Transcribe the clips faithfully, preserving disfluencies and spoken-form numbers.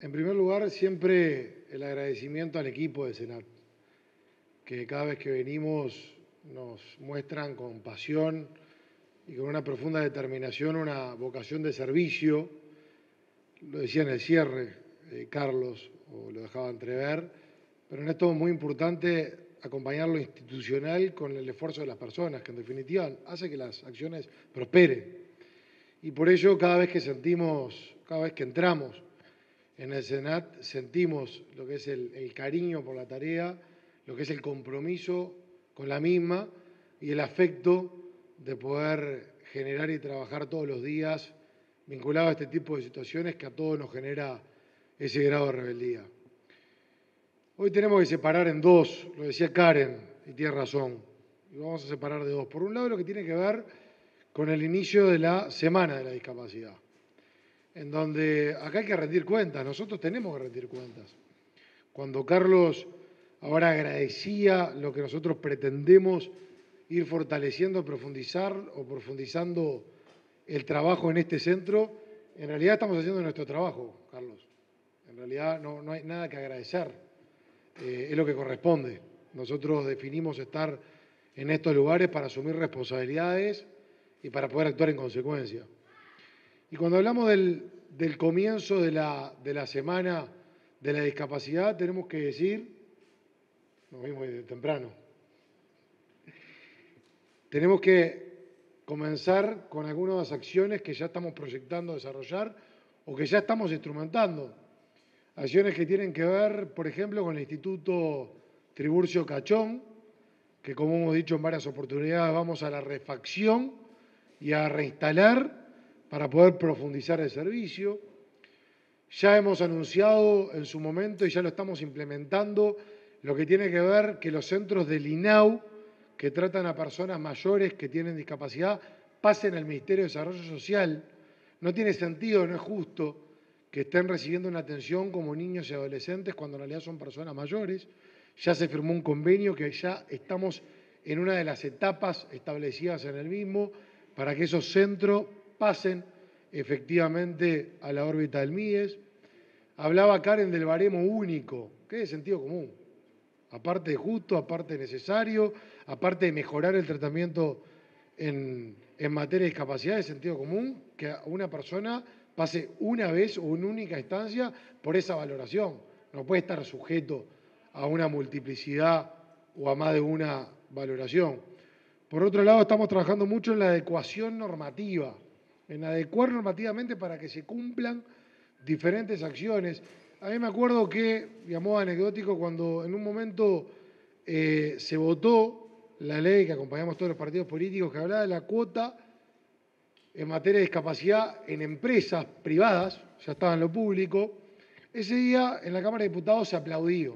En primer lugar, siempre el agradecimiento al equipo de Senat, que cada vez que venimos nos muestran con pasión y con una profunda determinación una vocación de servicio. Lo decía en el cierre eh, Carlos, o lo dejaba entrever, pero en esto es muy importante acompañar lo institucional con el esfuerzo de las personas, que en definitiva hace que las acciones prosperen. Y por ello, cada vez que sentimos, cada vez que entramos en el Senat, sentimos lo que es el, el cariño por la tarea, lo que es el compromiso con la misma y el afecto de poder generar y trabajar todos los días vinculado a este tipo de situaciones que a todos nos genera ese grado de rebeldía. Hoy tenemos que separar en dos, lo decía Karen, y tiene razón, y vamos a separar de dos. Por un lado, lo que tiene que ver con el inicio de la Semana de la Discapacidad, en donde acá hay que rendir cuentas, nosotros tenemos que rendir cuentas. Cuando Carlos ahora agradecía lo que nosotros pretendemos ir fortaleciendo, profundizar o profundizando el trabajo en este centro, en realidad estamos haciendo nuestro trabajo, Carlos. En realidad no, no hay nada que agradecer, eh, es lo que corresponde. Nosotros definimos estar en estos lugares para asumir responsabilidades y para poder actuar en consecuencia. Y cuando hablamos del, del comienzo de la, de la semana de la discapacidad, tenemos que decir, nos vimos de temprano, tenemos que comenzar con algunas acciones que ya estamos proyectando desarrollar o que ya estamos instrumentando. Acciones que tienen que ver, por ejemplo, con el Instituto Tiburcio Cachón, que como hemos dicho en varias oportunidades, vamos a la refacción y a reinstalar para poder profundizar el servicio. Ya hemos anunciado en su momento y ya lo estamos implementando lo que tiene que ver que los centros del I N A U que tratan a personas mayores que tienen discapacidad pasen al Ministerio de Desarrollo Social. No tiene sentido, no es justo que estén recibiendo una atención como niños y adolescentes cuando en realidad son personas mayores. Ya se firmó un convenio que ya estamos en una de las etapas establecidas en el mismo para que esos centros pasen efectivamente a la órbita del M I E S. Hablaba Karen del baremo único, que es de sentido común, aparte de justo, aparte de necesario, aparte de mejorar el tratamiento en, en materia de discapacidad, de sentido común, que una persona pase una vez o en única instancia por esa valoración. No puede estar sujeto a una multiplicidad o a más de una valoración. Por otro lado, estamos trabajando mucho en la adecuación normativa, en adecuar normativamente para que se cumplan diferentes acciones. A mí me acuerdo que, llamó anecdótico, cuando en un momento eh, se votó la ley que acompañamos todos los partidos políticos que hablaba de la cuota en materia de discapacidad en empresas privadas, ya estaba en lo público, ese día en la Cámara de Diputados se aplaudió.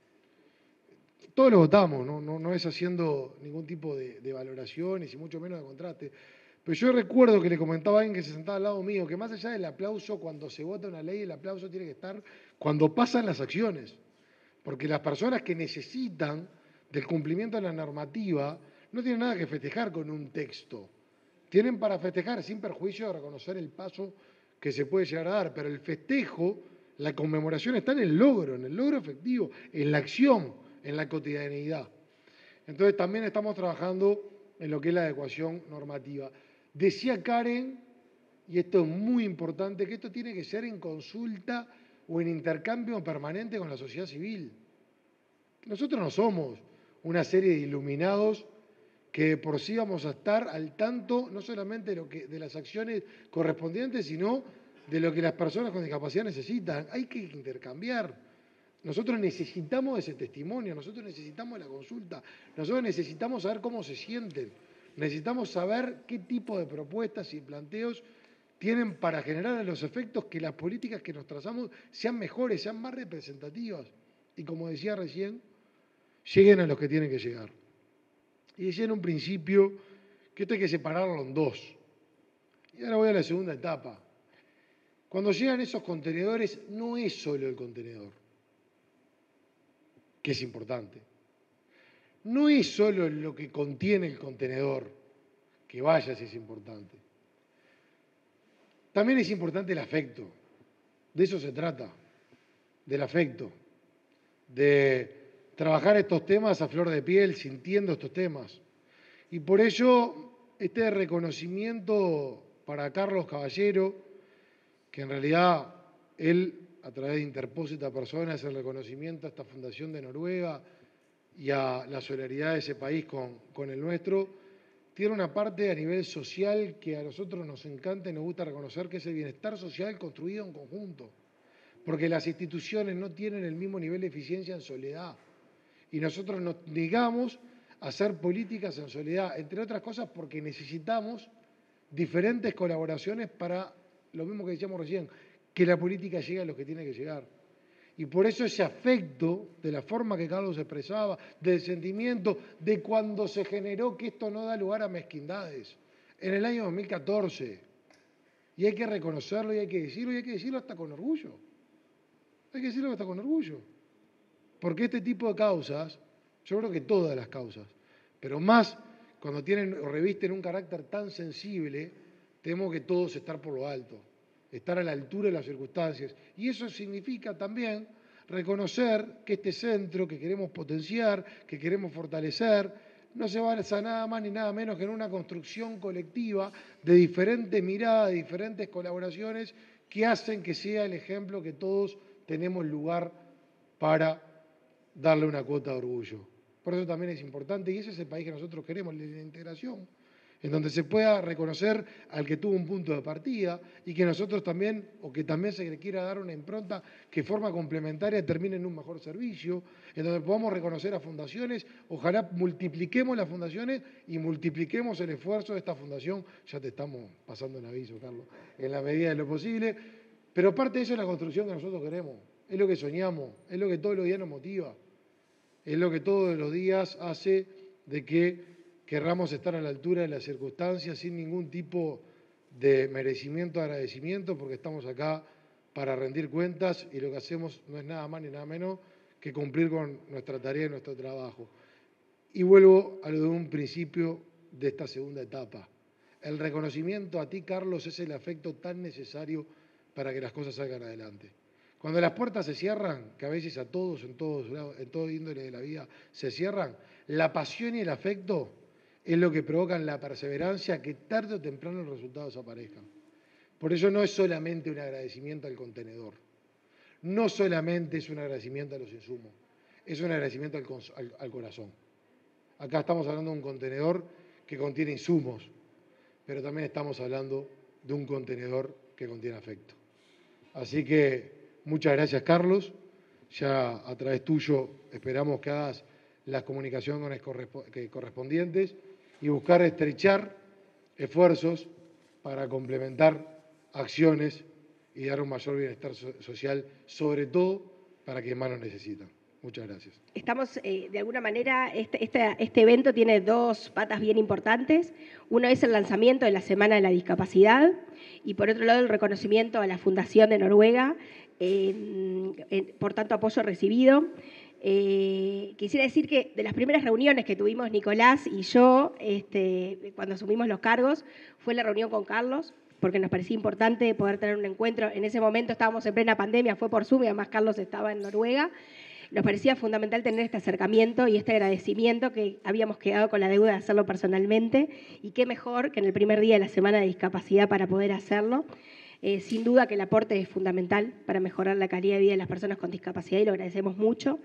Todos lo votamos, no, no, no es haciendo ningún tipo de, de valoraciones y mucho menos de contraste. Pero yo recuerdo que le comentaba a alguien que se sentaba al lado mío, que más allá del aplauso, cuando se vota una ley, el aplauso tiene que estar cuando pasan las acciones. Porque las personas que necesitan del cumplimiento de la normativa no tienen nada que festejar con un texto. Tienen para festejar sin perjuicio de reconocer el paso que se puede llegar a dar. Pero el festejo, la conmemoración está en el logro, en el logro efectivo, en la acción, en la cotidianeidad. Entonces también estamos trabajando en lo que es la adecuación normativa. Decía Karen, y esto es muy importante, que esto tiene que ser en consulta o en intercambio permanente con la sociedad civil. Nosotros no somos una serie de iluminados que por sí vamos a estar al tanto no solamente de, lo que, de las acciones correspondientes, sino de lo que las personas con discapacidad necesitan. Hay que intercambiar. Nosotros necesitamos ese testimonio, nosotros necesitamos la consulta, nosotros necesitamos saber cómo se sienten, necesitamos saber qué tipo de propuestas y planteos tienen para generar los efectos que las políticas que nos trazamos sean mejores, sean más representativas y, como decía recién, lleguen a los que tienen que llegar. Y decía en un principio que esto hay que separarlo en dos. Y ahora voy a la segunda etapa. Cuando llegan esos contenedores, no es solo el contenedor, que es importante. No es solo lo que contiene el contenedor, que vaya si es importante. También es importante el afecto, de eso se trata. del afecto, de trabajar estos temas a flor de piel, sintiendo estos temas. Y por ello, este reconocimiento para Carlos Caballero, que en realidad él, a través de Interpósita Persona, es el reconocimiento a esta fundación de Noruega y a la solidaridad de ese país con, con el nuestro, tiene una parte a nivel social que a nosotros nos encanta y nos gusta reconocer, que es el bienestar social construido en conjunto. Porque las instituciones no tienen el mismo nivel de eficiencia en soledad. Y nosotros nos negamos a hacer políticas en soledad, entre otras cosas porque necesitamos diferentes colaboraciones para, lo mismo que decíamos recién, que la política llegue a los que tiene que llegar. Y por eso ese afecto, de la forma que Carlos expresaba, del sentimiento, de cuando se generó que esto no da lugar a mezquindades, en el año dos mil catorce. Y hay que reconocerlo y hay que decirlo, y hay que decirlo hasta con orgullo. Hay que decirlo hasta con orgullo. Porque este tipo de causas, yo creo que todas las causas, pero más cuando tienen o revisten un carácter tan sensible, tenemos que todos estar por lo alto, estar a la altura de las circunstancias. Y eso significa también reconocer que este centro que queremos potenciar, que queremos fortalecer, no se basa nada más ni nada menos que en una construcción colectiva de diferentes miradas, de diferentes colaboraciones que hacen que sea el ejemplo que todos tenemos lugar para darle una cuota de orgullo. Por eso también es importante, y ese es el país que nosotros queremos, la integración, en donde se pueda reconocer al que tuvo un punto de partida y que nosotros también, o que también se le quiera dar una impronta que de forma complementaria termine en un mejor servicio, en donde podamos reconocer a fundaciones, ojalá multipliquemos las fundaciones y multipliquemos el esfuerzo de esta fundación, ya te estamos pasando el aviso, Carlos, en la medida de lo posible, pero parte de eso es la construcción que nosotros queremos, es lo que soñamos, es lo que todos los días nos motiva. Es lo que todos los días hace de que querramos estar a la altura de las circunstancias sin ningún tipo de merecimiento, agradecimiento, porque estamos acá para rendir cuentas y lo que hacemos no es nada más ni nada menos que cumplir con nuestra tarea y nuestro trabajo. Y vuelvo a lo de un principio de esta segunda etapa. El reconocimiento a ti, Carlos, es el afecto tan necesario para que las cosas salgan adelante. Cuando las puertas se cierran, que a veces a todos, en todos lados, en todo índole de la vida, se cierran, la pasión y el afecto es lo que provocan la perseverancia que tarde o temprano los resultados aparezcan. Por eso no es solamente un agradecimiento al contenedor, no solamente es un agradecimiento a los insumos, es un agradecimiento al, al, al corazón. Acá estamos hablando de un contenedor que contiene insumos, pero también estamos hablando de un contenedor que contiene afecto. Así que muchas gracias, Carlos. Ya a través tuyo esperamos que hagas las comunicaciones correspondientes y buscar estrechar esfuerzos para complementar acciones y dar un mayor bienestar social, sobre todo para quienes más lo necesitan. Muchas gracias. Estamos, eh, de alguna manera, este, este, este evento tiene dos patas bien importantes. Uno es el lanzamiento de la Semana de la Discapacidad y, por otro lado, el reconocimiento a la Fundación de Noruega, eh, eh, por tanto apoyo recibido. Eh, quisiera decir que de las primeras reuniones que tuvimos Nicolás y yo, este, cuando asumimos los cargos, fue la reunión con Carlos, porque nos parecía importante poder tener un encuentro. En ese momento estábamos en plena pandemia, fue por Zoom y además Carlos estaba en Noruega. Nos parecía fundamental tener este acercamiento y este agradecimiento, que habíamos quedado con la deuda de hacerlo personalmente, y qué mejor que en el primer día de la Semana de Discapacidad para poder hacerlo. Eh, sin duda que el aporte es fundamental para mejorar la calidad de vida de las personas con discapacidad y lo agradecemos mucho.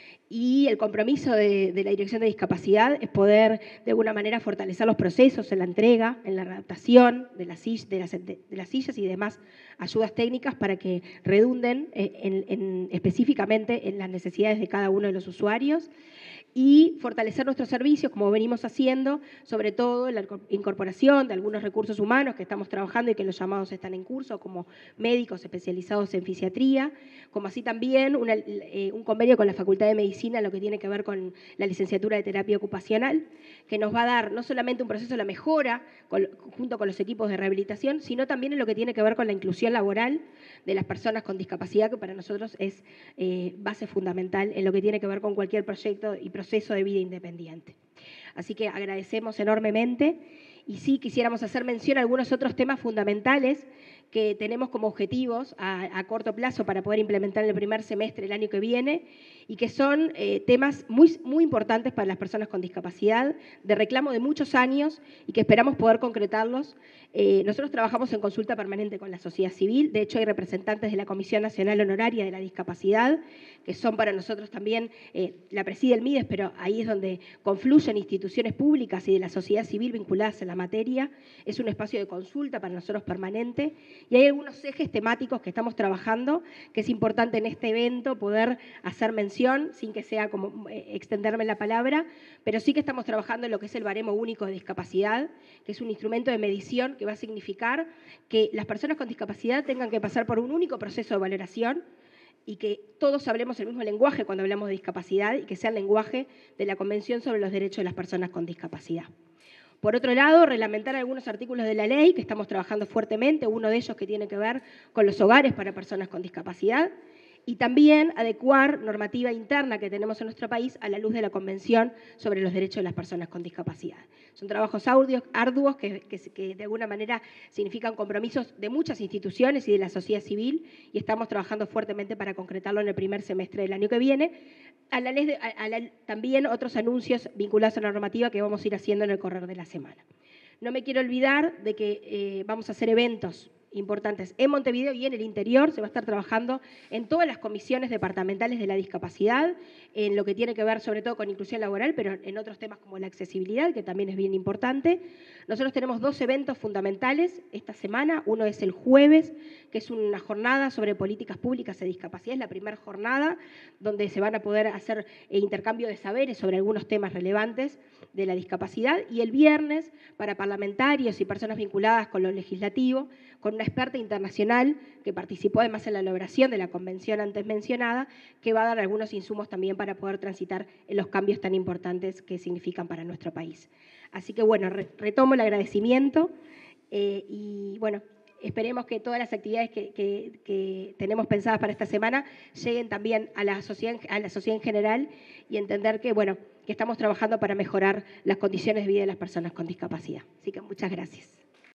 Y el compromiso de, de la Dirección de Discapacidad es poder, de alguna manera, fortalecer los procesos en la entrega, en la adaptación de las, de las, de las sillas y demás ayudas técnicas para que redunden en, en, específicamente en las necesidades de cada uno de los usuarios, y fortalecer nuestros servicios, como venimos haciendo, sobre todo la incorporación de algunos recursos humanos que estamos trabajando y que los llamados están en curso, como médicos especializados en fisiatría, como así también una, eh, un convenio con la Facultad de Medicina, lo que tiene que ver con la licenciatura de terapia ocupacional, que nos va a dar no solamente un proceso de la mejora con, junto con los equipos de rehabilitación, sino también en lo que tiene que ver con la inclusión laboral de las personas con discapacidad, que para nosotros es eh, base fundamental en lo que tiene que ver con cualquier proyecto y proceso de vida independiente. Así que agradecemos enormemente y sí quisiéramos hacer mención a algunos otros temas fundamentales que tenemos como objetivos a, a corto plazo para poder implementar en el primer semestre del año que viene y que son eh, temas muy, muy importantes para las personas con discapacidad, de reclamo de muchos años y que esperamos poder concretarlos. Eh, nosotros trabajamos en consulta permanente con la sociedad civil, de hecho hay representantes de la Comisión Nacional Honoraria de la Discapacidad, que son para nosotros también, eh, la preside el MIDES, pero ahí es donde confluyen instituciones públicas y de la sociedad civil vinculadas en la materia. Es un espacio de consulta para nosotros permanente y hay algunos ejes temáticos que estamos trabajando, que es importante en este evento poder hacer mención, sin que sea como eh, extenderme la palabra, pero sí que estamos trabajando en lo que es el baremo único de discapacidad, que es un instrumento de medición que va a significar que las personas con discapacidad tengan que pasar por un único proceso de valoración y que todos hablemos el mismo lenguaje cuando hablamos de discapacidad y que sea el lenguaje de la Convención sobre los Derechos de las Personas con Discapacidad. Por otro lado, reglamentar algunos artículos de la ley que estamos trabajando fuertemente, uno de ellos que tiene que ver con los hogares para personas con discapacidad, y también adecuar normativa interna que tenemos en nuestro país a la luz de la Convención sobre los Derechos de las Personas con Discapacidad. Son trabajos arduos que, que, que de alguna manera significan compromisos de muchas instituciones y de la sociedad civil y estamos trabajando fuertemente para concretarlo en el primer semestre del año que viene. A la, de, a, a la, también otros anuncios vinculados a la normativa que vamos a ir haciendo en el correr de la semana. No me quiero olvidar de que eh, vamos a hacer eventos importantes en Montevideo y en el interior. Se va a estar trabajando en todas las comisiones departamentales de la discapacidad, en lo que tiene que ver sobre todo con inclusión laboral, pero en otros temas como la accesibilidad, que también es bien importante. Nosotros tenemos dos eventos fundamentales esta semana. Uno es el jueves, que es una jornada sobre políticas públicas de discapacidad. Es la primera jornada donde se van a poder hacer intercambio de saberes sobre algunos temas relevantes de la discapacidad. Y el viernes, para parlamentarios y personas vinculadas con lo legislativo, con una experta internacional que participó además en la elaboración de la convención antes mencionada, que va a dar algunos insumos también para poder transitar en los cambios tan importantes que significan para nuestro país. Así que bueno, re retomo el agradecimiento eh, y bueno, esperemos que todas las actividades que, que, que tenemos pensadas para esta semana lleguen también a la sociedad, a la sociedad en general y entender que, bueno, que estamos trabajando para mejorar las condiciones de vida de las personas con discapacidad. Así que muchas gracias.